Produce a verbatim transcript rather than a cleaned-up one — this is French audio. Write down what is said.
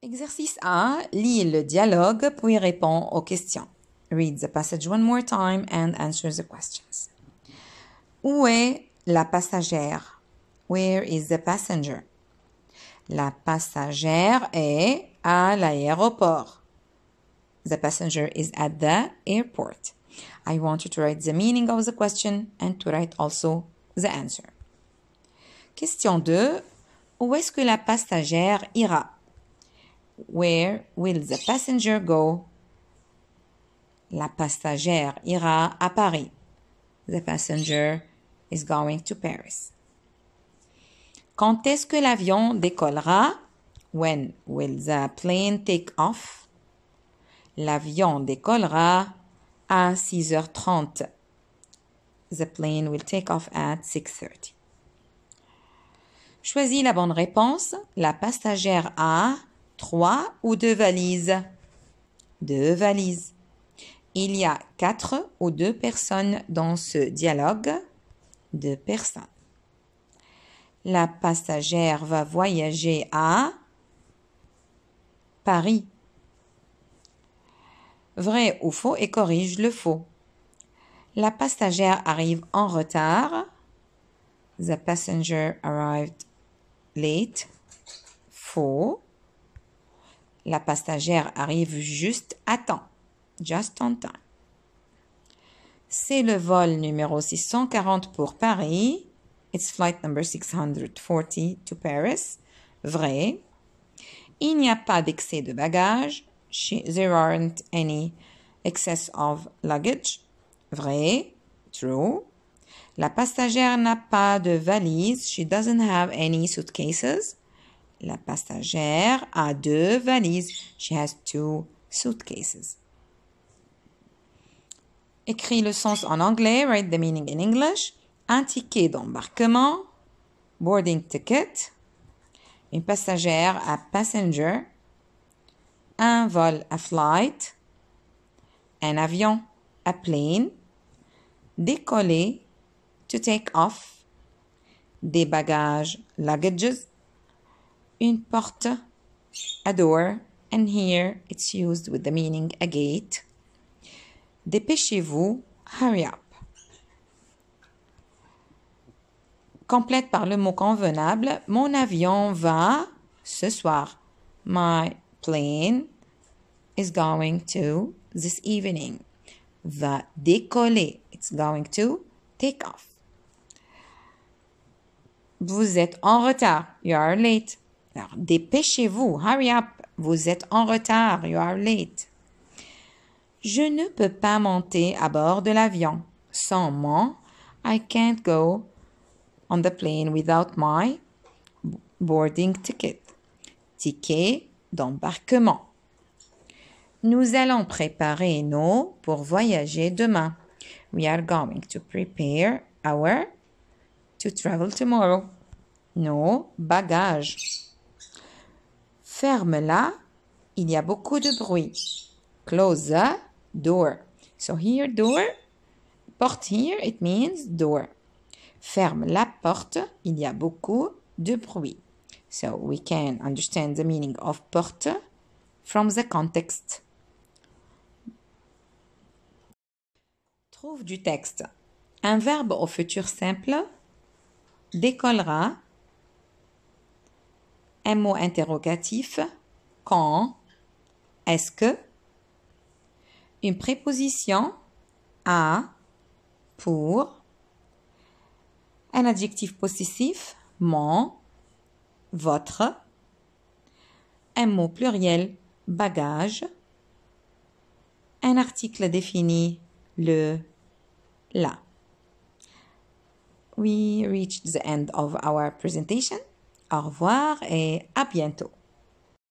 Exercice A. Lis le dialogue puis réponds aux questions. Read the passage one more time and answer the questions. Où est la passagère? Where is the passenger? La passagère est à l'aéroport. The passenger is at the airport. I want you to write the meaning of the question and to write also the answer. Question deux. Où est-ce que la passagère ira? Where will the passenger go? La passagère ira à Paris. The passenger is going to Paris. Quand est-ce que l'avion décollera? When will the plane take off? L'avion décollera à six heures trente. The plane will take off at six thirty. Choisis la bonne réponse. La passagère a trois ou deux valises? Deux valises. Il y a quatre ou deux personnes dans ce dialogue? Deux personnes. La passagère va voyager à Paris. Vrai ou faux et corrige le faux. La passagère arrive en retard. The passenger arrived late. Faux. La passagère arrive juste à temps. Just on time. C'est le vol numéro six cent quarante pour Paris. It's flight number six hundred forty to Paris. Vrai. Il n'y a pas d'excès de bagages. She, there aren't any excess of luggage. Vrai. True. La passagère n'a pas de valise. She doesn't have any suitcases. La passagère a deux valises. She has two suitcases. Écris le sens en anglais. Write the meaning in English. Un ticket d'embarquement. Boarding ticket. Une passagère, a passenger. Un vol, a flight. Un avion, a plane. Décoller, to take off. Des bagages, luggages. Une porte, a door. And here it's used with the meaning a gate. Dépêchez-vous, hurry up. Complète par le mot convenable. Mon avion va ce soir. My plane is going to this evening. Va décoller. It's going to take off. Vous êtes en retard. You are late. Alors, dépêchez-vous. Hurry up. Vous êtes en retard. You are late. Je ne peux pas monter à bord de l'avion. Sans mon, I can't go on the plane without my boarding ticket. Ticket d'embarquement. Nous allons préparer nos pour voyager demain. We are going to prepare our to travel tomorrow. Nos bagages. Ferme-la. Il y a beaucoup de bruit. Close the door. So here door, porte here, it means door. Ferme la porte, il y a beaucoup de bruit. So we can understand the meaning of porte from the context. Trouve du texte. Un verbe au futur simple, décollera. Un mot interrogatif, quand, est-ce que. Une préposition, à, pour. Un adjectif possessif, mon, votre. Un mot pluriel, bagage. Un article défini, le, la. We reached the end of our presentation. Au revoir et à bientôt.